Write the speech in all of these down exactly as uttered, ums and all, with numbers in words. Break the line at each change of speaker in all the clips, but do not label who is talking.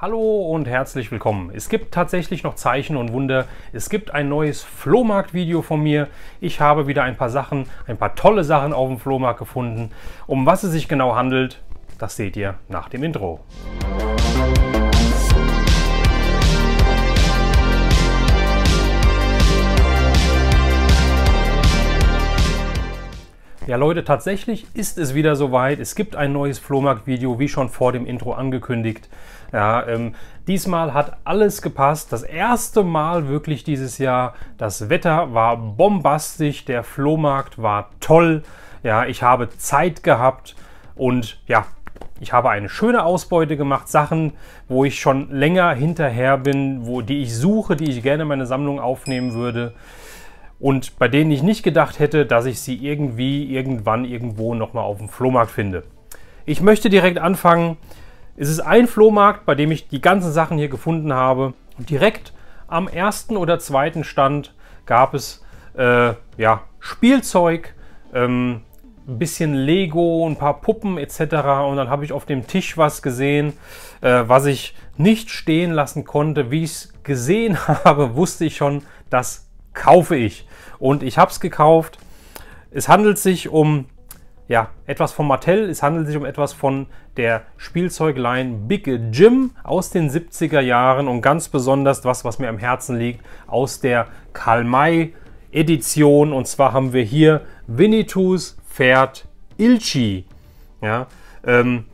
Hallo und herzlich willkommen. Es gibt tatsächlich noch Zeichen und Wunder. Es gibt ein neues Flohmarkt-Video von mir. Ich habe wieder ein paar Sachen, ein paar tolle Sachen auf dem Flohmarkt gefunden. Um was es sich genau handelt, das seht ihr nach dem Intro. Ja Leute, tatsächlich ist es wieder soweit. Es gibt ein neues Flohmarkt-Video, wie schon vor dem Intro angekündigt. Ja, ähm, diesmal hat alles gepasst. Das erste Mal wirklich dieses Jahr. Das Wetter war bombastisch, der Flohmarkt war toll. Ja, ich habe Zeit gehabt und ja, ich habe eine schöne Ausbeute gemacht. Sachen, wo ich schon länger hinterher bin, wo, die ich suche, die ich gerne in meine Sammlung aufnehmen würde. Und bei denen ich nicht gedacht hätte, dass ich sie irgendwie, irgendwann, irgendwo nochmal auf dem Flohmarkt finde. Ich möchte direkt anfangen. Es ist ein Flohmarkt, bei dem ich die ganzen Sachen hier gefunden habe. Und direkt am ersten oder zweiten Stand gab es äh, ja, Spielzeug, ähm, ein bisschen Lego, ein paar Puppen et cetera. Und dann habe ich auf dem Tisch was gesehen, äh, was ich nicht stehen lassen konnte. Wie ich es gesehen habe, wusste ich schon, das kaufe ich. Und ich habe es gekauft. Es handelt sich um ja, etwas von Mattel. Es handelt sich um etwas von der Spielzeugline Big Jim aus den siebziger Jahren und ganz besonders was, was mir am Herzen liegt, aus der Karl-May Edition. Und zwar haben wir hier Winnetous Pferd Ilchi. Ja, ähm,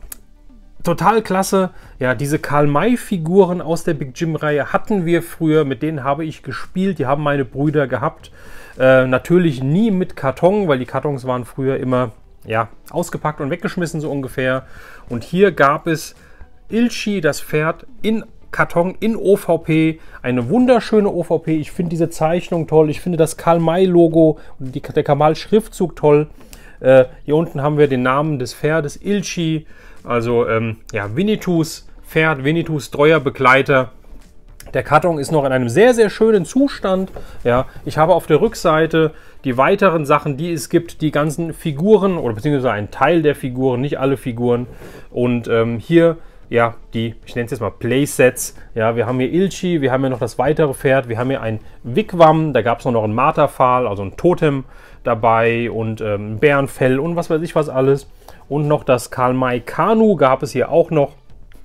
total klasse. Ja, diese Karl-May-Figuren aus der Big Jim-Reihe hatten wir früher, mit denen habe ich gespielt, die haben meine Brüder gehabt. Äh, natürlich nie mit Karton, weil die Kartons waren früher immer ja, ausgepackt und weggeschmissen so ungefähr. Und hier gab es Ilchi, das Pferd, in Karton, in O V P. Eine wunderschöne O V P. Ich finde diese Zeichnung toll. Ich finde das Karl-May-Logo und die, der Kamal-Schriftzug toll. Äh, hier unten haben wir den Namen des Pferdes, Ilchi. Also ähm, ja, Winnetous Pferd, Winnetous treuer Begleiter. Der Karton ist noch in einem sehr, sehr schönen Zustand. Ja, ich habe auf der Rückseite die weiteren Sachen, die es gibt, die ganzen Figuren oder beziehungsweise ein Teil der Figuren, nicht alle Figuren. Und ähm, hier, ja, die, ich nenne es jetzt mal Playsets. Ja, wir haben hier Ilchi, wir haben hier noch das weitere Pferd, wir haben hier ein Wigwam, da gab es noch einen Marterpfahl, also ein Totem dabei und ähm, ein Bärenfell und was weiß ich was alles. Und noch das Karl-May Kanu gab es hier auch noch.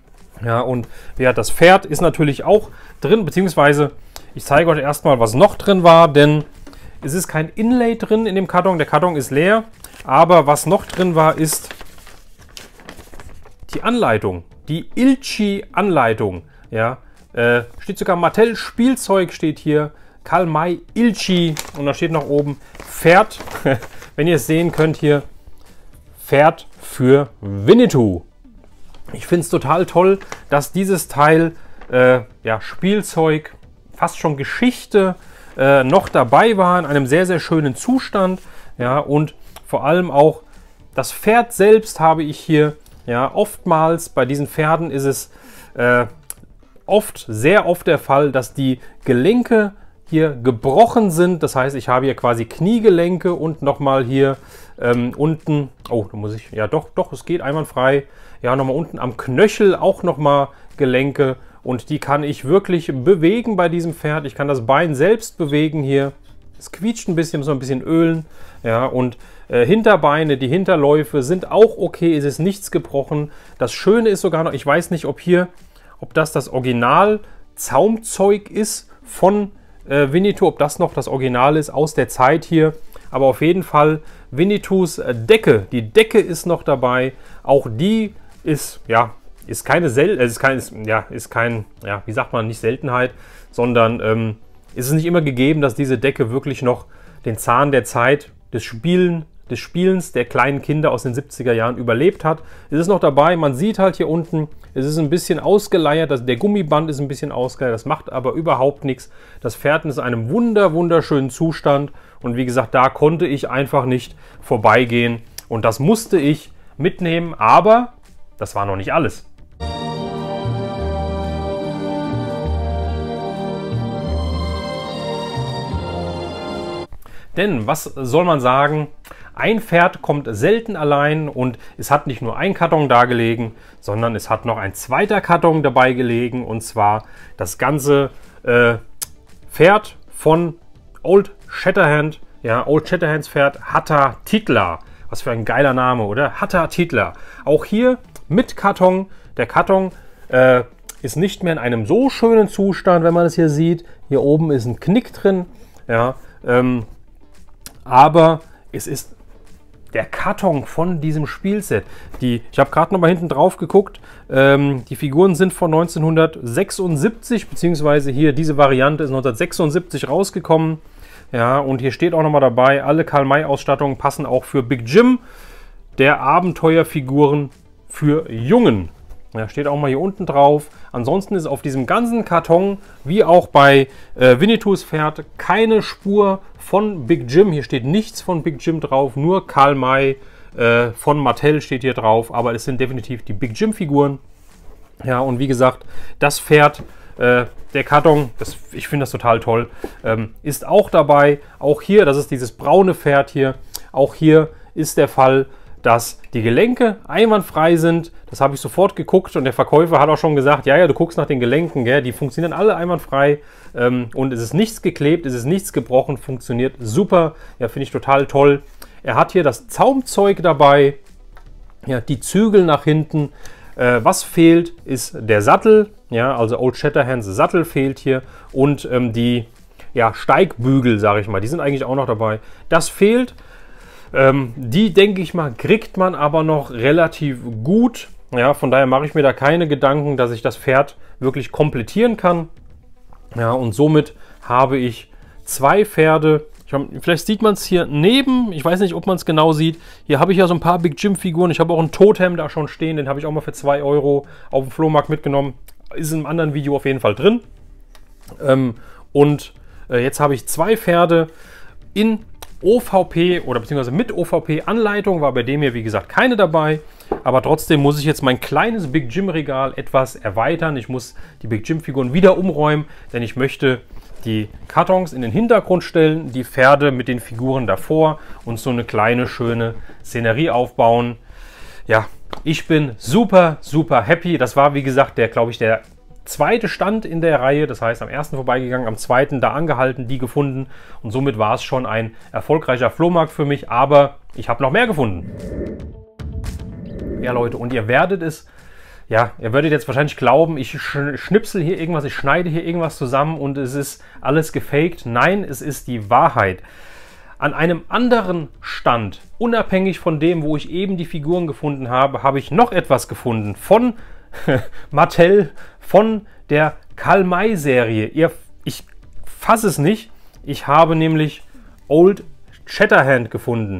Ja, und ja, das Pferd ist natürlich auch drin, beziehungsweise ich zeige euch erstmal, was noch drin war, denn es ist kein Inlay drin in dem Karton. Der Karton ist leer, aber was noch drin war, ist die Anleitung, die Ilchi-Anleitung. Ja, äh, steht sogar Mattel Spielzeug steht hier, Karl-May Ilchi und da steht noch oben Pferd, wenn ihr es sehen könnt hier, Pferd für Winnetou. Ich finde es total toll, dass dieses Teil äh, ja, Spielzeug, fast schon Geschichte, äh, noch dabei war, in einem sehr, sehr schönen Zustand. Ja, und vor allem auch das Pferd selbst habe ich hier. Ja, oftmals bei diesen Pferden ist es äh, oft, sehr oft der Fall, dass die Gelenke hier gebrochen sind. Das heißt, ich habe hier quasi Kniegelenke und nochmal hier ähm, unten, oh, da muss ich, ja doch, doch, es geht einwandfrei. Ja, nochmal unten am Knöchel auch nochmal Gelenke und die kann ich wirklich bewegen bei diesem Pferd. Ich kann das Bein selbst bewegen hier. Es quietscht ein bisschen, muss man ein bisschen ölen. Ja, und äh, Hinterbeine, die Hinterläufe sind auch okay, es ist nichts gebrochen. Das Schöne ist sogar noch, ich weiß nicht, ob hier, ob das das Original Zaumzeug ist von äh, Winnetou, ob das noch das Original ist aus der Zeit hier. Aber auf jeden Fall Winnetous Decke, die Decke ist noch dabei. Auch die ist, ja, ist keine Sel ist kein, ist, ja, ist kein, ja, wie sagt man, nicht Seltenheit, sondern ähm, ist es nicht immer gegeben, dass diese Decke wirklich noch den Zahn der Zeit des Spielen, des Spielens der kleinen Kinder aus den siebziger Jahren überlebt hat. Es ist noch dabei, man sieht halt hier unten, es ist ein bisschen ausgeleiert, das, der Gummiband ist ein bisschen ausgeleiert, das macht aber überhaupt nichts. Das Pferd ist in einem wunder, wunderschönen Zustand und wie gesagt, da konnte ich einfach nicht vorbeigehen und das musste ich mitnehmen, aber das war noch nicht alles. Denn, was soll man sagen, Ein Pferd kommt selten allein und es hat nicht nur ein Karton da gelegen, sondern es hat noch ein zweiter Karton dabei gelegen, und zwar das ganze äh, Pferd von Old Shatterhand, ja, Old Shatterhands Pferd Hatta Titla. Was für ein geiler Name, oder? Hatta Titla. Auch hier mit Karton. Der Karton äh, ist nicht mehr in einem so schönen Zustand, wenn man es hier sieht. Hier oben ist ein Knick drin. Ja, ähm, aber es ist der Karton von diesem Spielset. Die, ich habe gerade noch mal hinten drauf geguckt. Ähm, die Figuren sind von neunzehnhundertsechsundsiebzig, beziehungsweise hier diese Variante ist neunzehnhundertsechsundsiebzig rausgekommen. Ja, und hier steht auch noch mal dabei, alle Karl-May-Ausstattungen passen auch für Big Jim, der Abenteuerfiguren für Jungen. Ja, steht auch mal hier unten drauf. Ansonsten ist auf diesem ganzen Karton, wie auch bei äh, Winnetous Pferd, keine Spur von Big Jim. Hier steht nichts von Big Jim drauf, nur Karl May äh, von Mattel steht hier drauf. Aber es sind definitiv die Big Jim Figuren. Ja, und wie gesagt, das Pferd, äh, der Karton, das, ich finde das total toll, ähm, ist auch dabei. Auch hier, das ist dieses braune Pferd hier, auch hier ist der Fall, dass die Gelenke einwandfrei sind. Das habe ich sofort geguckt und der Verkäufer hat auch schon gesagt, ja, ja, du guckst nach den Gelenken, gell? Die funktionieren alle einwandfrei ähm, und es ist nichts geklebt, es ist nichts gebrochen, funktioniert super. Ja, finde ich total toll. Er hat hier das Zaumzeug dabei, ja, die Zügel nach hinten. Äh, was fehlt, ist der Sattel, ja, also Old Shatterhands Sattel fehlt hier und ähm, die ja, Steigbügel, sage ich mal, die sind eigentlich auch noch dabei. Das fehlt. Ähm, die, denke ich mal, kriegt man aber noch relativ gut. Ja, von daher mache ich mir da keine Gedanken, dass ich das Pferd wirklich komplettieren kann. Ja, und somit habe ich zwei Pferde. Ich hab, vielleicht sieht man es hier neben. Ich weiß nicht, ob man es genau sieht. Hier habe ich ja so ein paar Big Jim Figuren. Ich habe auch einen Totem da schon stehen. Den habe ich auch mal für zwei Euro auf dem Flohmarkt mitgenommen. Ist in einem anderen Video auf jeden Fall drin. Ähm, und äh, jetzt habe ich zwei Pferde in O V P oder beziehungsweise mit O V P-Anleitung, war bei dem hier wie gesagt keine dabei, aber trotzdem muss ich jetzt mein kleines Big Jim Regal etwas erweitern. Ich muss die Big Jim Figuren wieder umräumen, denn ich möchte die Kartons in den Hintergrund stellen, die Pferde mit den Figuren davor und so eine kleine schöne Szenerie aufbauen. Ja, ich bin super, super happy. Das war wie gesagt der, glaube ich, der zweite Stand in der Reihe, das heißt am ersten vorbeigegangen, am zweiten da angehalten, die gefunden und somit war es schon ein erfolgreicher Flohmarkt für mich, aber ich habe noch mehr gefunden. Ja Leute, und ihr werdet es, ja, ihr werdet jetzt wahrscheinlich glauben, ich schnipsel hier irgendwas, ich schneide hier irgendwas zusammen und es ist alles gefaked. Nein, es ist die Wahrheit. An einem anderen Stand, unabhängig von dem, wo ich eben die Figuren gefunden habe, habe ich noch etwas gefunden von Mattel, von der Karl May Serie. Ihr, ich fasse es nicht. Ich habe nämlich Old Shatterhand gefunden.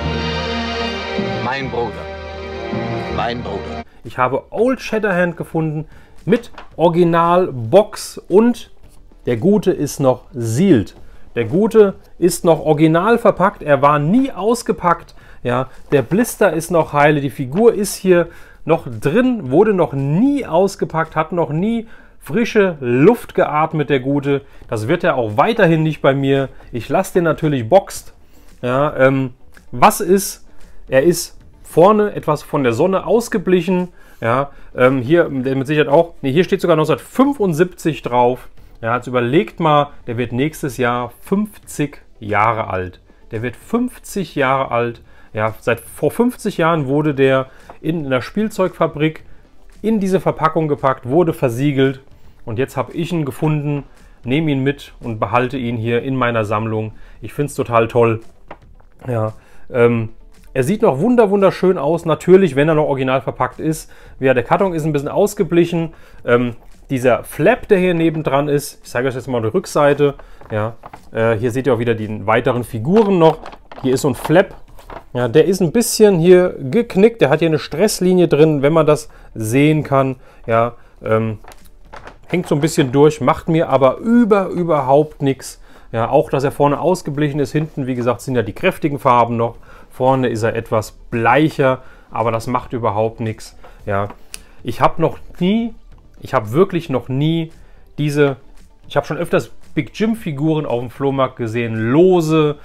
Mein Bruder. Mein Bruder.
Ich habe Old Shatterhand gefunden mit Original-Box und der Gute ist noch sealed. Der Gute ist noch original verpackt. Er war nie ausgepackt. Ja, der Blister ist noch heile. Die Figur ist hier noch drin, wurde noch nie ausgepackt, hat noch nie frische Luft geatmet, der Gute. Das wird er auch weiterhin nicht bei mir. Ich lasse den natürlich boxt. Ja, ähm, was ist? Er ist vorne etwas von der Sonne ausgeblichen. Ja, ähm, hier mit Sicherheit auch. Nee, hier steht sogar neunzehnhundertfünfundsiebzig drauf. Ja, jetzt überlegt mal, der wird nächstes Jahr fünfzig Jahre alt. Der wird fünfzig Jahre alt. Ja, seit vor fünfzig Jahren wurde der in einer Spielzeugfabrik in diese Verpackung gepackt, wurde versiegelt und jetzt habe ich ihn gefunden, nehme ihn mit und behalte ihn hier in meiner Sammlung. Ich finde es total toll. Ja, ähm, er sieht noch wunder wunderschön aus, natürlich, wenn er noch original verpackt ist. Ja, der Karton ist ein bisschen ausgeblichen. Ähm, dieser Flap, der hier nebendran ist, ich zeige euch jetzt mal die Rückseite. Ja, äh, hier seht ihr auch wieder die weiteren Figuren noch. Hier ist so ein Flap. Ja, der ist ein bisschen hier geknickt. Der hat hier eine Stresslinie drin, wenn man das sehen kann. Ja, ähm, hängt so ein bisschen durch, macht mir aber über, überhaupt nichts. Ja, auch, dass er vorne ausgeblichen ist. Hinten, wie gesagt, sind ja die kräftigen Farben noch. Vorne ist er etwas bleicher, aber das macht überhaupt nichts. Ja, ich habe noch nie, ich habe wirklich noch nie diese, ich habe schon öfters Big Jim Figuren auf dem Flohmarkt gesehen, lose,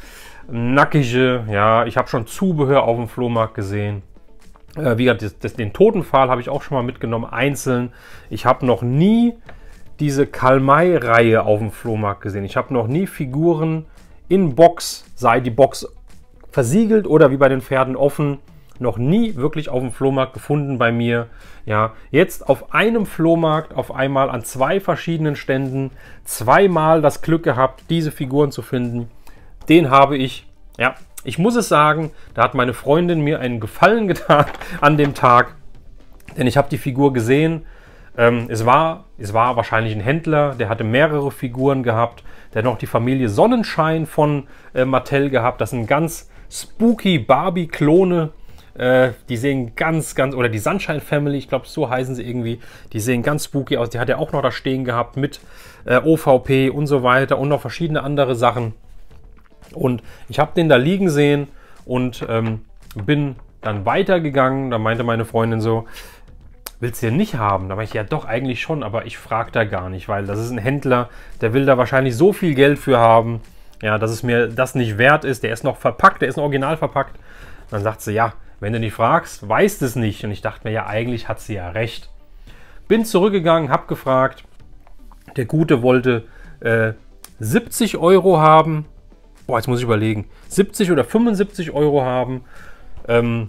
nackige, ja, ich habe schon Zubehör auf dem Flohmarkt gesehen. Äh, wie gesagt, das, das, den Totenpfahl habe ich auch schon mal mitgenommen, einzeln. Ich habe noch nie diese Karl-May-Reihe auf dem Flohmarkt gesehen. Ich habe noch nie Figuren in Box, sei die Box versiegelt oder wie bei den Pferden offen, noch nie wirklich auf dem Flohmarkt gefunden bei mir. Ja, jetzt auf einem Flohmarkt auf einmal an zwei verschiedenen Ständen zweimal das Glück gehabt, diese Figuren zu finden. Den habe ich, ja, ich muss es sagen, da hat meine Freundin mir einen Gefallen getan an dem Tag, denn ich habe die Figur gesehen. Ähm, es war, es war wahrscheinlich ein Händler, der hatte mehrere Figuren gehabt, der hat noch die Familie Sonnenschein von äh, Mattel gehabt. Das sind ganz spooky Barbie-Klone. Äh, die sehen ganz, ganz, oder die Sunshine Family, ich glaube, so heißen sie irgendwie. Die sehen ganz spooky aus. Die hat er auch noch da stehen gehabt mit äh, O V P und so weiter und noch verschiedene andere Sachen. Und ich habe den da liegen sehen und ähm, bin dann weitergegangen. Da meinte meine Freundin so, willst du den nicht haben? Da war ich, ja doch, eigentlich schon, aber ich frage da gar nicht, weil das ist ein Händler, der will da wahrscheinlich so viel Geld für haben, ja, dass es mir das nicht wert ist. Der ist noch verpackt, der ist noch original verpackt. Dann sagt sie, ja, wenn du nicht fragst, weißt es nicht. Und ich dachte mir, ja, eigentlich hat sie ja recht. Bin zurückgegangen, hab gefragt. Der Gute wollte äh, siebzig Euro haben. Boah, jetzt muss ich überlegen. siebzig oder fünfundsiebzig Euro haben. Ähm,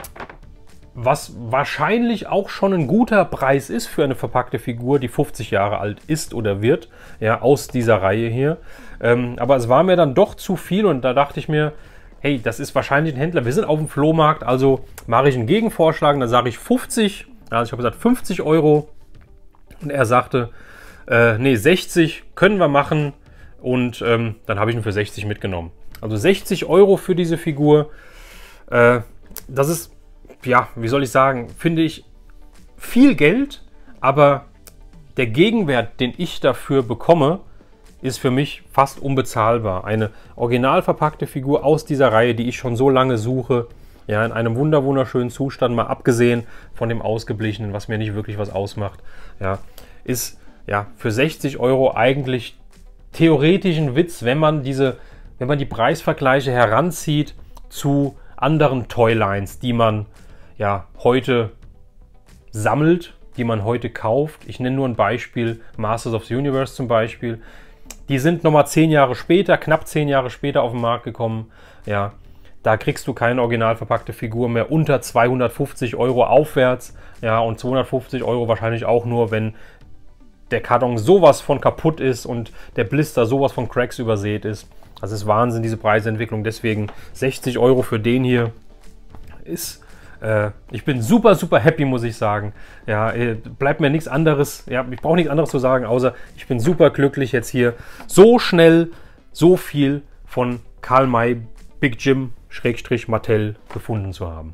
was wahrscheinlich auch schon ein guter Preis ist für eine verpackte Figur, die fünfzig Jahre alt ist oder wird. Ja, aus dieser Reihe hier. Ähm, aber es war mir dann doch zu viel und da dachte ich mir, hey, das ist wahrscheinlich ein Händler. Wir sind auf dem Flohmarkt, also mache ich einen Gegenvorschlag. Und dann sage ich fünfzig, also ich habe gesagt fünfzig Euro. Und er sagte, äh, nee, sechzig können wir machen. Und ähm, dann habe ich ihn für sechzig mitgenommen. Also sechzig Euro für diese Figur. Äh, das ist, ja, wie soll ich sagen, finde ich viel Geld. Aber der Gegenwert, den ich dafür bekomme, ist für mich fast unbezahlbar. Eine original verpackte Figur aus dieser Reihe, die ich schon so lange suche, ja, in einem wunder wunderschönen Zustand, mal abgesehen von dem Ausgeblichenen, was mir nicht wirklich was ausmacht, ja, ist ja für sechzig Euro eigentlich theoretisch ein Witz, wenn man diese, wenn man die Preisvergleiche heranzieht zu anderen Toylines, die man ja heute sammelt, die man heute kauft. Ich nenne nur ein Beispiel, Masters of the Universe zum Beispiel. Die sind nochmal zehn Jahre später, knapp zehn Jahre später auf den Markt gekommen. Ja, da kriegst du keine original verpackte Figur mehr unter zweihundertfünfzig Euro aufwärts. Ja, und zweihundertfünfzig Euro wahrscheinlich auch nur, wenn der Karton sowas von kaputt ist und der Blister sowas von Cracks übersät ist. Das ist Wahnsinn, diese Preisentwicklung. Deswegen sechzig Euro für den hier ist... Äh, ich bin super, super happy, muss ich sagen. Ja, äh, bleibt mir nichts anderes, ja, ich brauche nichts anderes zu sagen, außer ich bin super glücklich, jetzt hier so schnell so viel von Karl-May Big Jim Schrägstrich Mattel gefunden zu haben.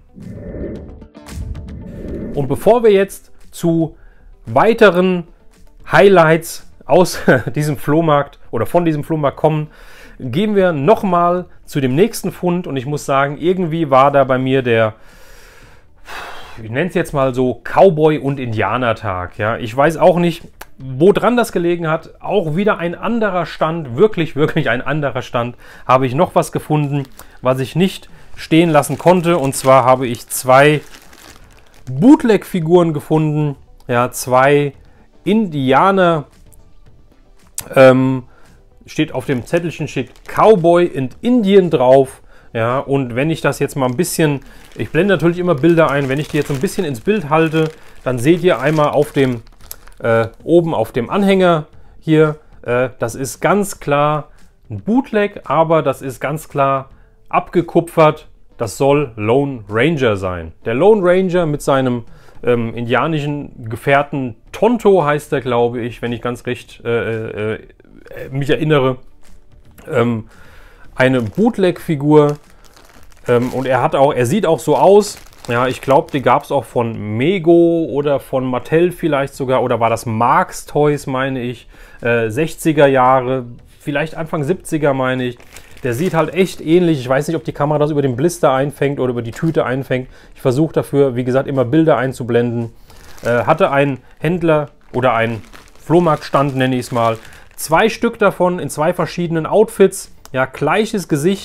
Und bevor wir jetzt zu weiteren Highlights aus diesem Flohmarkt oder von diesem Flohmarkt kommen, gehen wir nochmal zu dem nächsten Fund und ich muss sagen, irgendwie war da bei mir der, ich nenne es jetzt mal so, Cowboy- und Indianertag. Ja, ich weiß auch nicht, woran das gelegen hat. Auch wieder ein anderer Stand, wirklich, wirklich ein anderer Stand. Habe ich noch was gefunden, was ich nicht stehen lassen konnte. Und zwar habe ich zwei Bootleg-Figuren gefunden. Ja, zwei Indianer. Ähm, steht auf dem Zettelchen, steht Cowboy in Indien drauf. Ja, und wenn ich das jetzt mal ein bisschen, ich blende natürlich immer Bilder ein, wenn ich die jetzt ein bisschen ins Bild halte, dann seht ihr einmal auf dem, äh, oben auf dem Anhänger hier, äh, das ist ganz klar ein Bootleg, aber das ist ganz klar abgekupfert, das soll Lone Ranger sein. Der Lone Ranger mit seinem ähm, indianischen Gefährten Tonto heißt er, glaube ich, wenn ich ganz recht äh, äh, mich erinnere. Ähm, Eine Bootleg-Figur ähm, und er hat auch, er sieht auch so aus. Ja, ich glaube, die gab es auch von Mego oder von Mattel vielleicht sogar, oder war das Marx Toys, meine ich, äh, sechziger Jahre, vielleicht Anfang siebziger, meine ich. Der sieht halt echt ähnlich. Ich weiß nicht, ob die Kamera das über den Blister einfängt oder über die Tüte einfängt. Ich versuche dafür, wie gesagt, immer Bilder einzublenden. Äh, hatte ein Händler oder ein Flohmarktstand, nenne ich es mal, zwei Stück davon in zwei verschiedenen Outfits. Ja, gleiches Gesicht,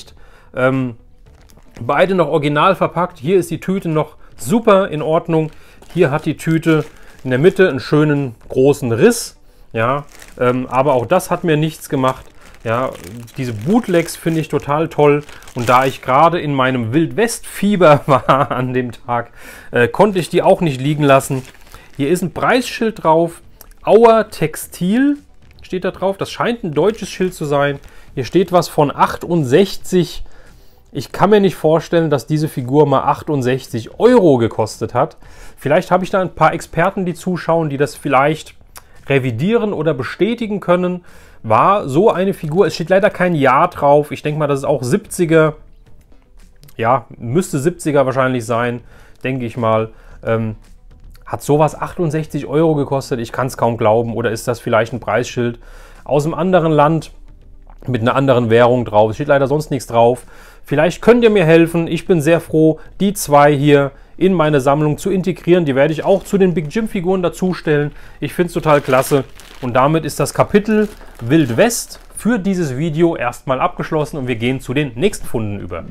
Ähm, beide noch original verpackt. Hier ist die Tüte noch super in Ordnung. Hier hat die Tüte in der Mitte einen schönen großen Riss. Ja, ähm, aber auch das hat mir nichts gemacht. Ja, diese Bootlegs finde ich total toll. Und da ich gerade in meinem Wildwest-Fieber war an dem Tag, äh, konnte ich die auch nicht liegen lassen. Hier ist ein Preisschild drauf. Auer Textil steht da drauf. Das scheint ein deutsches Schild zu sein. Hier steht was von achtundsechzig. Ich kann mir nicht vorstellen, dass diese Figur mal achtundsechzig Euro gekostet hat. Vielleicht habe ich da ein paar Experten, die zuschauen, die das vielleicht revidieren oder bestätigen können. War so eine Figur, es steht leider kein Jahr drauf. Ich denke mal, das ist auch siebziger. Ja, müsste siebziger wahrscheinlich sein, denke ich mal. Ähm, hat sowas achtundsechzig Euro gekostet? Ich kann es kaum glauben. Oder ist das vielleicht ein Preisschild aus einem anderen Land mit einer anderen Währung drauf? Es steht leider sonst nichts drauf. Vielleicht könnt ihr mir helfen. Ich bin sehr froh, die zwei hier in meine Sammlung zu integrieren. Die werde ich auch zu den Big Jim Figuren dazustellen. Ich finde es total klasse. Und damit ist das Kapitel Wild West für dieses Video erstmal abgeschlossen und wir gehen zu den nächsten Funden über.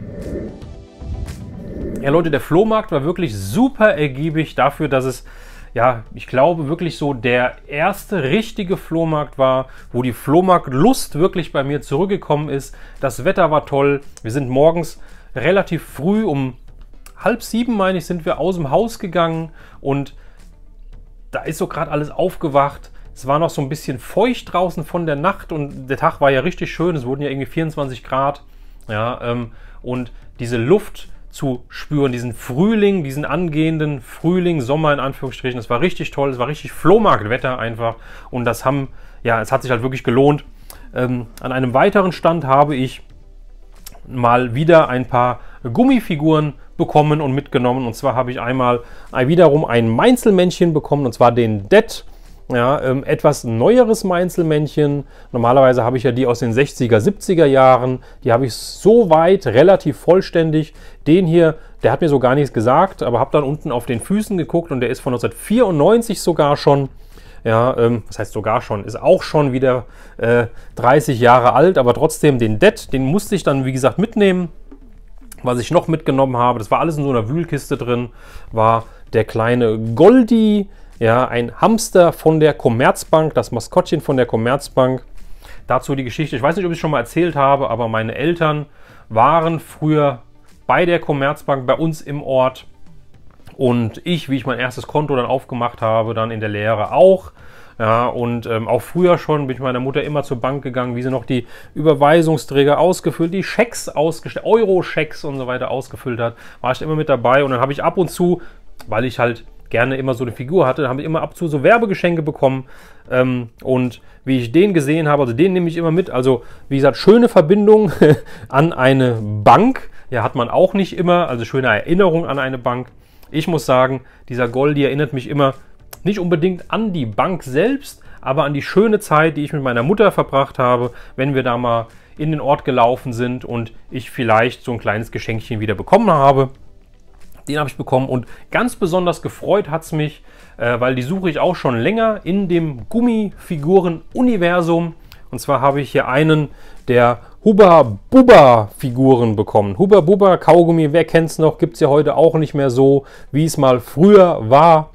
Ja Leute, der Flohmarkt war wirklich super ergiebig dafür, dass es, ja, ich glaube wirklich so der erste richtige Flohmarkt war, wo die Flohmarktlust wirklich bei mir zurückgekommen ist. Das Wetter war toll. Wir sind morgens relativ früh um halb sieben, meine ich, sind wir aus dem Haus gegangen und da ist so gerade alles aufgewacht. Es war noch so ein bisschen feucht draußen von der Nacht und der Tag war ja richtig schön. Es wurden ja irgendwie vierundzwanzig Grad. Ja, ähm, und diese Luft zu spüren, diesen Frühling, diesen angehenden Frühling, Sommer in Anführungsstrichen, das war richtig toll. Es war richtig Flohmarktwetter einfach und das haben, ja, es hat sich halt wirklich gelohnt. Ähm, an einem weiteren Stand habe ich mal wieder ein paar Gummifiguren bekommen und mitgenommen. Und zwar habe ich einmal wiederum ein Mainzelmännchen bekommen, und zwar den Dead. Ja, ähm, etwas neueres Mainzelmännchen. Normalerweise habe ich ja die aus den sechziger, siebziger Jahren. Die habe ich soweit relativ vollständig. Den hier, der hat mir so gar nichts gesagt, aber habe dann unten auf den Füßen geguckt und der ist von neunzehnhundertvierundneunzig sogar schon. Ja, ähm, das heißt sogar schon, ist auch schon wieder äh, dreißig Jahre alt, aber trotzdem den Dead, den musste ich dann wie gesagt mitnehmen. Was ich noch mitgenommen habe, das war alles in so einer Wühlkiste drin, war der kleine Goldi. Ja, ein Hamster von der Commerzbank, das Maskottchen von der Commerzbank. Dazu die Geschichte, ich weiß nicht, ob ich es schon mal erzählt habe, aber meine Eltern waren früher bei der Commerzbank bei uns im Ort. Und ich, wie ich mein erstes Konto dann aufgemacht habe, dann in der Lehre auch. Ja, und ähm, auch früher schon bin ich meiner Mutter immer zur Bank gegangen, wie sie noch die Überweisungsträger ausgefüllt, die Schecks ausgestellt, Euro-Schecks und so weiter ausgefüllt hat. War ich immer mit dabei und dann habe ich ab und zu, weil ich halt gerne immer so eine Figur hatte, habe ich immer ab und zu so Werbegeschenke bekommen. Ähm, und wie ich den gesehen habe, also den nehme ich immer mit. Also wie gesagt, schöne Verbindung an eine Bank. Ja, hat man auch nicht immer, also schöne Erinnerung an eine Bank. Ich muss sagen, dieser Goldi erinnert mich immer nicht unbedingt an die Bank selbst, aber an die schöne Zeit, die ich mit meiner Mutter verbracht habe, wenn wir da mal in den Ort gelaufen sind und ich vielleicht so ein kleines Geschenkchen wieder bekommen habe. Den habe ich bekommen und ganz besonders gefreut hat es mich, äh, weil die suche ich auch schon länger in dem Gummifiguren-Universum. Und zwar habe ich hier einen der Hubba Bubba Figuren bekommen. Hubba Bubba Kaugummi, wer kennt es noch, gibt es ja heute auch nicht mehr so, wie es mal früher war.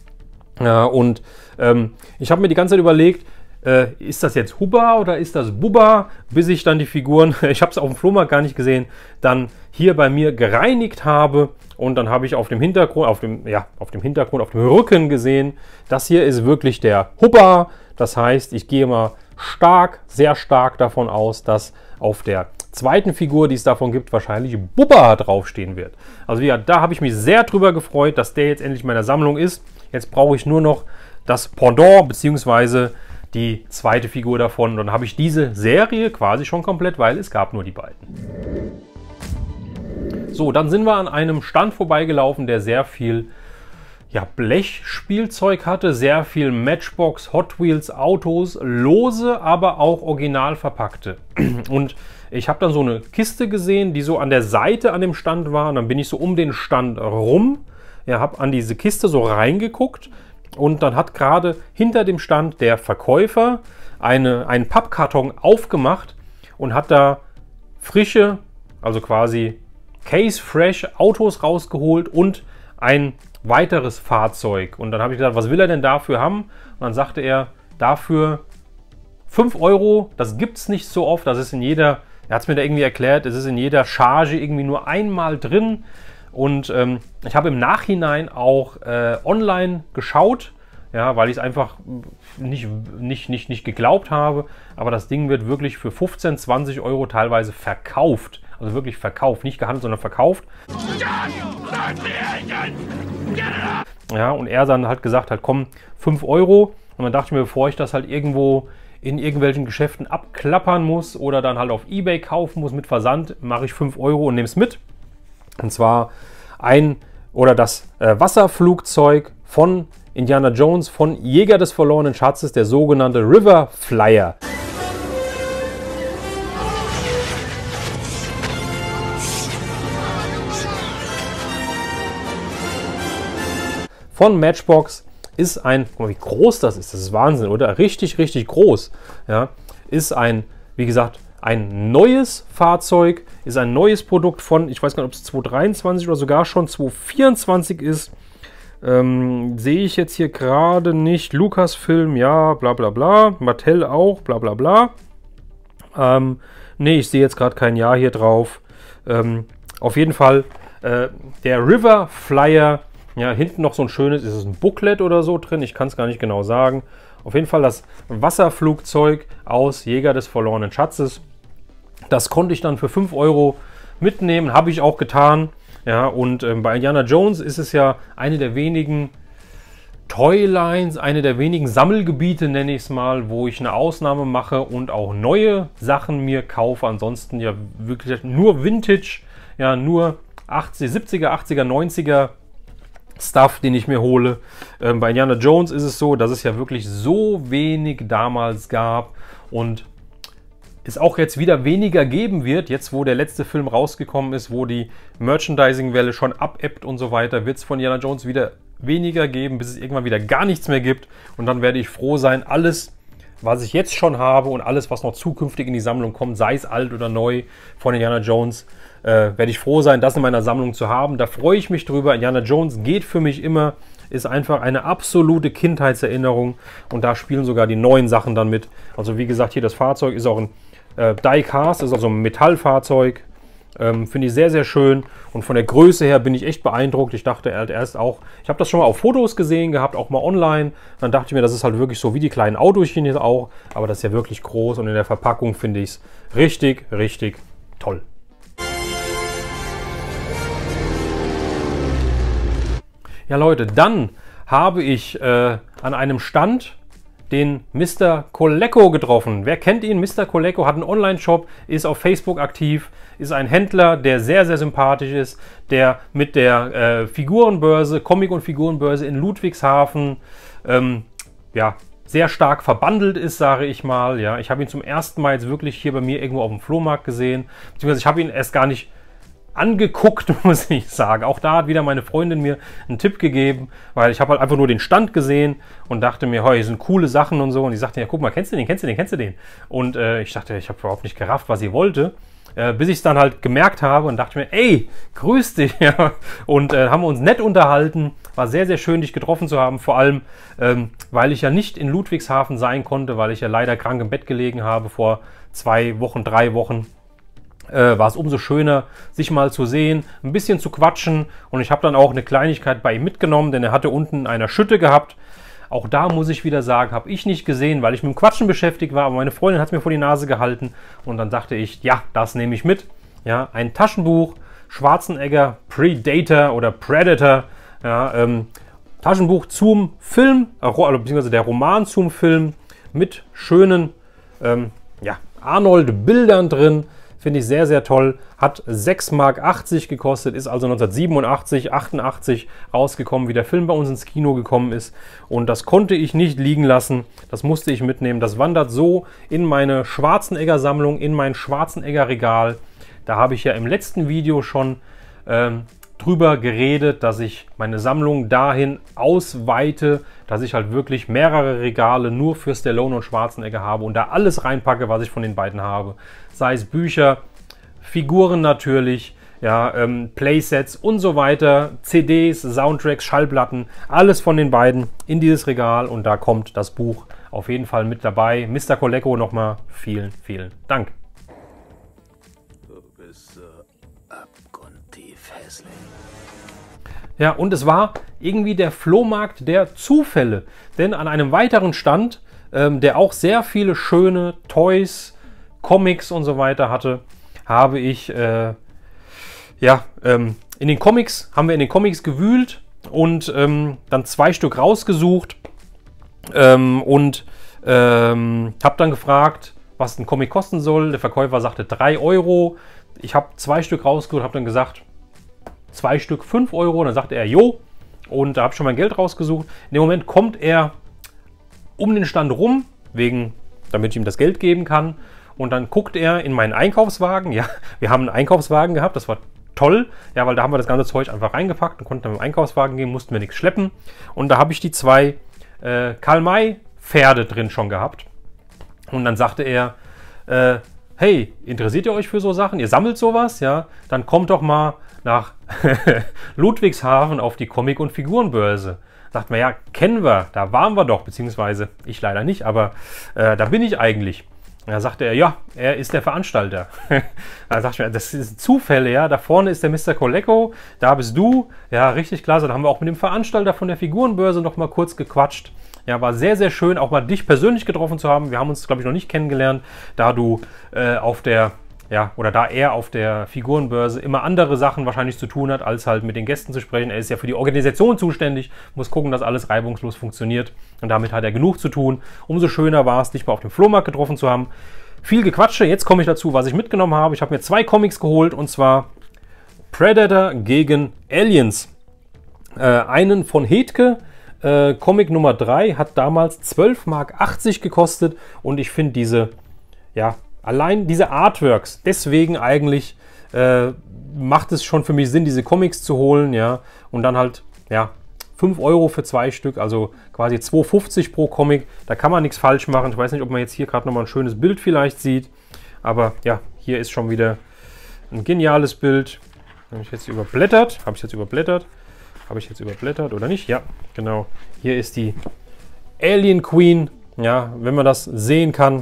Ja, und ähm, ich habe mir die ganze Zeit überlegt, äh, ist das jetzt Hubba oder ist das Bubba, bis ich dann die Figuren, ich habe es auf dem Flohmarkt gar nicht gesehen, dann hier bei mir gereinigt habe. Und dann habe ich auf dem Hintergrund, auf dem, ja, auf dem Hintergrund, auf dem Rücken gesehen, das hier ist wirklich der Hubba. Das heißt, ich gehe mal stark, sehr stark davon aus, dass auf der zweiten Figur, die es davon gibt, wahrscheinlich Bubba draufstehen wird. Also ja, da habe ich mich sehr drüber gefreut, dass der jetzt endlich in meiner Sammlung ist. Jetzt brauche ich nur noch das Pendant, beziehungsweise die zweite Figur davon. Und dann habe ich diese Serie quasi schon komplett, weil es gab nur die beiden. So, dann sind wir an einem Stand vorbeigelaufen, der sehr viel ja, Blechspielzeug hatte, sehr viel Matchbox, Hot Wheels, Autos, lose, aber auch original verpackte. Und ich habe dann so eine Kiste gesehen, die so an der Seite an dem Stand war. Und dann bin ich so um den Stand rum, ja, habe an diese Kiste so reingeguckt. Und dann hat gerade hinter dem Stand der Verkäufer eine, einen Pappkarton aufgemacht und hat da frische also quasi Case Fresh Autos rausgeholt und ein weiteres Fahrzeug. Und dann habe ich gesagt, was will er denn dafür haben? Und dann sagte er, dafür fünf Euro, das gibt es nicht so oft, das ist in jeder, er hat es mir da irgendwie erklärt, es ist in jeder Charge irgendwie nur einmal drin. Und ähm, ich habe im Nachhinein auch äh, online geschaut, ja, weil ich es einfach nicht, nicht, nicht, nicht geglaubt habe. Aber das Ding wird wirklich für fünfzehn, zwanzig Euro teilweise verkauft. Also wirklich verkauft, nicht gehandelt, sondern verkauft. Ja, und er dann halt gesagt hat, komm, fünf Euro. Und dann dachte ich mir, bevor ich das halt irgendwo in irgendwelchen Geschäften abklappern muss oder dann halt auf eBay kaufen muss mit Versand, mache ich fünf Euro und nehme es mit. Und zwar ein oder das äh, Wasserflugzeug von Indiana Jones, von Jäger des verlorenen Schatzes, der sogenannte River Flyer. Von Matchbox ist ein, guck mal, wie groß das ist, das ist Wahnsinn, oder? Richtig, richtig groß. Ja, ist ein, wie gesagt, ein neues Fahrzeug, ist ein neues Produkt von, ich weiß gar nicht, ob es zweitausenddreiundzwanzig oder sogar schon zweitausendvierundzwanzig ist. Ähm, sehe ich jetzt hier gerade nicht. Lucasfilm, ja, bla bla bla. Mattel auch, bla bla bla. Ähm, ne, ich sehe jetzt gerade kein Jahr hier drauf. Ähm, auf jeden Fall äh, der River Flyer. Ja, hinten noch so ein schönes, ist es ein Booklet oder so drin? Ich kann es gar nicht genau sagen. Auf jeden Fall das Wasserflugzeug aus Jäger des verlorenen Schatzes. Das konnte ich dann für fünf Euro mitnehmen, habe ich auch getan. Ja, und ähm, bei Indiana Jones ist es ja eine der wenigen Toylines, eine der wenigen Sammelgebiete, nenne ich es mal, wo ich eine Ausnahme mache und auch neue Sachen mir kaufe. Ansonsten ja wirklich nur Vintage, ja, nur achtzig, siebziger, achtziger, neunziger Stuff, den ich mir hole. Ähm, bei Indiana Jones ist es so, dass es ja wirklich so wenig damals gab und es auch jetzt wieder weniger geben wird, jetzt wo der letzte Film rausgekommen ist, wo die Merchandising-Welle schon abebbt und so weiter, wird es von Indiana Jones wieder weniger geben, bis es irgendwann wieder gar nichts mehr gibt. Und dann werde ich froh sein, alles, was ich jetzt schon habe und alles, was noch zukünftig in die Sammlung kommt, sei es alt oder neu von Indiana Jones, äh, werde ich froh sein, das in meiner Sammlung zu haben. Da freue ich mich drüber. Indiana Jones geht für mich immer, ist einfach eine absolute Kindheitserinnerung und da spielen sogar die neuen Sachen dann mit. Also wie gesagt, hier das Fahrzeug ist auch ein äh, Die-Cast, ist also ein Metallfahrzeug. Ähm, Finde ich sehr, sehr schön und von der Größe her bin ich echt beeindruckt. Ich dachte halt erst auch, ich habe das schon mal auf Fotos gesehen gehabt, auch mal online. Dann dachte ich mir, das ist halt wirklich so wie die kleinen Autochen jetzt auch, aber das ist ja wirklich groß und in der Verpackung finde ich es richtig, richtig toll. Ja Leute, dann habe ich äh, an einem Stand den Mister Coleco getroffen. Wer kennt ihn? Mister Coleco hat einen Online-Shop, ist auf Facebook aktiv, ist ein Händler, der sehr, sehr sympathisch ist, der mit der äh, Figurenbörse, Comic- und Figurenbörse in Ludwigshafen ähm, ja, sehr stark verbandelt ist, sage ich mal. Ja, ich habe ihn zum ersten Mal jetzt wirklich hier bei mir irgendwo auf dem Flohmarkt gesehen, beziehungsweise ich habe ihn erst gar nicht angeguckt, muss ich sagen. Auch da hat wieder meine Freundin mir einen Tipp gegeben, weil ich habe halt einfach nur den Stand gesehen und dachte mir, hey, hier sind coole Sachen und so. Und die sagte, ja, guck mal, kennst du den, kennst du den, kennst du den? Und äh, ich dachte, ich habe überhaupt nicht gerafft, was sie wollte. Äh, bis ich es dann halt gemerkt habe und dachte mir, ey, grüß dich. Ja. Und äh, haben wir uns nett unterhalten. War sehr, sehr schön, dich getroffen zu haben. Vor allem, ähm, weil ich ja nicht in Ludwigshafen sein konnte, weil ich ja leider krank im Bett gelegen habe vor zwei Wochen, drei Wochen. Äh, war es umso schöner, sich mal zu sehen, ein bisschen zu quatschen und ich habe dann auch eine Kleinigkeit bei ihm mitgenommen, denn er hatte unten eine Schütte gehabt. Auch da muss ich wieder sagen, habe ich nicht gesehen, weil ich mit dem Quatschen beschäftigt war, aber meine Freundin hat es mir vor die Nase gehalten und dann dachte ich, ja, das nehme ich mit. Ja, ein Taschenbuch, Schwarzenegger Predator oder Predator, ja, ähm, Taschenbuch zum Film, äh, beziehungsweise der Roman zum Film mit schönen ähm, ja, Arnold-Bildern drin. Finde ich sehr, sehr toll. Hat sechs Mark achtzig gekostet, ist also neunzehnhundertsiebenundachtzig, achtundachtzig rausgekommen, wie der Film bei uns ins Kino gekommen ist. Und das konnte ich nicht liegen lassen. Das musste ich mitnehmen. Das wandert so in meine Schwarzenegger-Sammlung, in mein Schwarzenegger-Regal. Da habe ich ja im letzten Video schon ähm, drüber geredet, dass ich meine Sammlung dahin ausweite, dass ich halt wirklich mehrere Regale nur für Stallone und Schwarzenegger habe und da alles reinpacke, was ich von den beiden habe. Sei es Bücher, Figuren natürlich, ja, ähm, Playsets und so weiter, C Ds, Soundtracks, Schallplatten, alles von den beiden in dieses Regal und da kommt das Buch auf jeden Fall mit dabei. Mister Coleco, nochmal vielen, vielen Dank.
Du bist so abgrundtief hässlich.
Ja, und es war irgendwie der Flohmarkt der Zufälle, denn an einem weiteren Stand, ähm, der auch sehr viele schöne Toys, Comics und so weiter hatte, habe ich, äh, ja, ähm, in den Comics, haben wir in den Comics gewühlt und ähm, dann zwei Stück rausgesucht ähm, und ähm, habe dann gefragt, was ein Comic kosten soll. Der Verkäufer sagte drei Euro. Ich habe zwei Stück rausgesucht, habe dann gesagt, zwei Stück fünf Euro. Dann sagte er, jo. Und da habe ich schon mein Geld rausgesucht. In dem Moment kommt er um den Stand rum, wegen, damit ich ihm das Geld geben kann. Und dann guckt er in meinen Einkaufswagen. Ja, wir haben einen Einkaufswagen gehabt, das war toll. Ja, weil da haben wir das ganze Zeug einfach reingepackt und konnten dann mit dem Einkaufswagen gehen, mussten wir nichts schleppen. Und da habe ich die zwei äh, Karl-May-Pferde drin schon gehabt. Und dann sagte er, äh, hey, interessiert ihr euch für so Sachen? Ihr sammelt sowas? Ja, dann kommt doch mal nach Ludwigshafen auf die Comic- und Figurenbörse. Sagt man, ja, kennen wir, da waren wir doch, beziehungsweise ich leider nicht, aber äh, da bin ich eigentlich. Da sagte er, ja, er ist der Veranstalter. Da sagte ich mir, das sind Zufälle, ja, da vorne ist der Mister Coleco, da bist du, ja, richtig klasse. Da haben wir auch mit dem Veranstalter von der Figurenbörse noch mal kurz gequatscht. Ja, war sehr, sehr schön, auch mal dich persönlich getroffen zu haben. Wir haben uns, glaube ich, noch nicht kennengelernt, da du äh, auf der, ja, oder da er auf der Figurenbörse immer andere Sachen wahrscheinlich zu tun hat, als halt mit den Gästen zu sprechen. Er ist ja für die Organisation zuständig, muss gucken, dass alles reibungslos funktioniert und damit hat er genug zu tun. Umso schöner war es, dich mal auf dem Flohmarkt getroffen zu haben. Viel Gequatsche, jetzt komme ich dazu, was ich mitgenommen habe. Ich habe mir zwei Comics geholt und zwar Predator gegen Aliens. Äh, einen von Hedke. Äh, Comic Nummer drei hat damals zwölf Mark achtzig gekostet und ich finde diese, ja, allein diese Artworks, deswegen eigentlich äh, macht es schon für mich Sinn, diese Comics zu holen, ja, und dann halt, ja, fünf Euro für zwei Stück, also quasi zwei Euro fünfzig pro Comic, da kann man nichts falsch machen. Ich weiß nicht, ob man jetzt hier gerade nochmal ein schönes Bild vielleicht sieht, aber ja, hier ist schon wieder ein geniales Bild. Habe ich jetzt überblättert, habe ich jetzt überblättert, habe ich jetzt überblättert oder nicht? Ja, genau, hier ist die Alien Queen, ja, wenn man das sehen kann.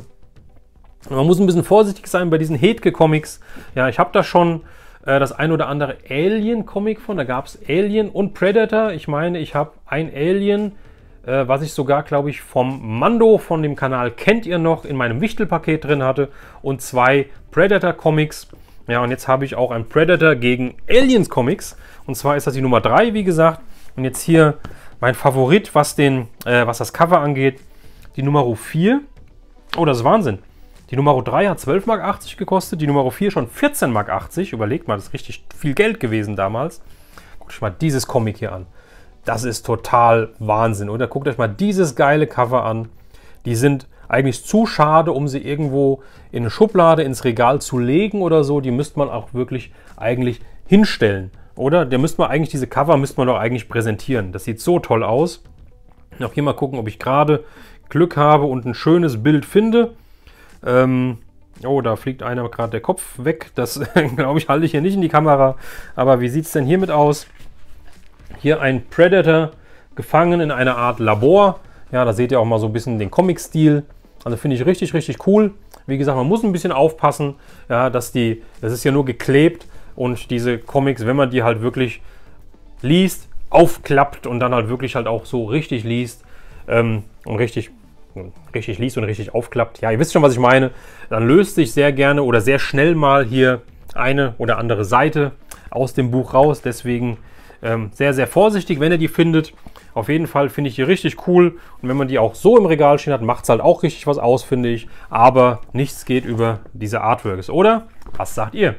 Man muss ein bisschen vorsichtig sein bei diesen Hedke-Comics. Ja, ich habe da schon äh, das ein oder andere Alien-Comic von. Da gab es Alien und Predator. Ich meine, ich habe ein Alien, äh, was ich sogar, glaube ich, vom Mando von dem Kanal Kennt ihr noch in meinem Wichtelpaket drin hatte. Und zwei Predator-Comics. Ja, und jetzt habe ich auch ein Predator gegen Aliens-Comics. Und zwar ist das die Nummer drei, wie gesagt. Und jetzt hier mein Favorit, was, den, äh, was das Cover angeht, die Nummer vier. Oh, das ist Wahnsinn. Die Nummer drei hat zwölf Mark achtzig gekostet, die Nummer vier schon vierzehn Mark achtzig. Überlegt mal, das ist richtig viel Geld gewesen damals. Guckt euch mal dieses Comic hier an. Das ist total Wahnsinn, oder? Guckt euch mal dieses geile Cover an. Die sind eigentlich zu schade, um sie irgendwo in eine Schublade, ins Regal zu legen oder so. Die müsste man auch wirklich eigentlich hinstellen, oder? Der müsste man eigentlich, diese Cover müsste man doch eigentlich präsentieren. Das sieht so toll aus. Auch hier mal gucken, ob ich gerade Glück habe und ein schönes Bild finde. Ähm, oh, da fliegt einer gerade der Kopf weg. Das, glaube ich, halte ich hier nicht in die Kamera. Aber wie sieht es denn hiermit aus? Hier ein Predator gefangen in einer Art Labor. Ja, da seht ihr auch mal so ein bisschen den Comic-Stil. Also finde ich richtig, richtig cool. Wie gesagt, man muss ein bisschen aufpassen, ja, dass die, das ist ja nur geklebt und diese Comics, wenn man die halt wirklich liest, aufklappt und dann halt wirklich halt auch so richtig liest ähm, und richtig richtig liest und richtig aufklappt, ja, ihr wisst schon, was ich meine, dann löst sich sehr gerne oder sehr schnell mal hier eine oder andere Seite aus dem Buch raus. Deswegen ähm, sehr, sehr vorsichtig, wenn ihr die findet. Auf jeden Fall finde ich die richtig cool. Und wenn man die auch so im Regal stehen hat, macht es halt auch richtig was aus, finde ich. Aber nichts geht über diese Artworks, oder? Was sagt ihr?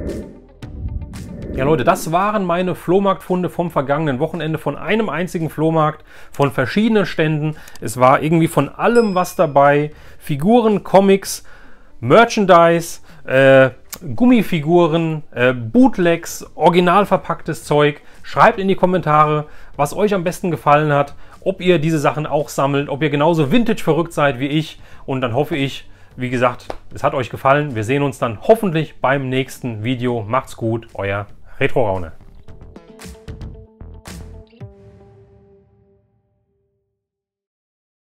Ja Leute, das waren meine Flohmarktfunde vom vergangenen Wochenende, von einem einzigen Flohmarkt, von verschiedenen Ständen. Es war irgendwie von allem was dabei. Figuren, Comics, Merchandise, äh, Gummifiguren, äh, Bootlegs, original verpacktes Zeug. Schreibt in die Kommentare, was euch am besten gefallen hat, ob ihr diese Sachen auch sammelt, ob ihr genauso Vintage verrückt seid wie ich. Und dann hoffe ich, wie gesagt, es hat euch gefallen. Wir sehen uns dann hoffentlich beim nächsten Video. Macht's gut, euer Retro Raune.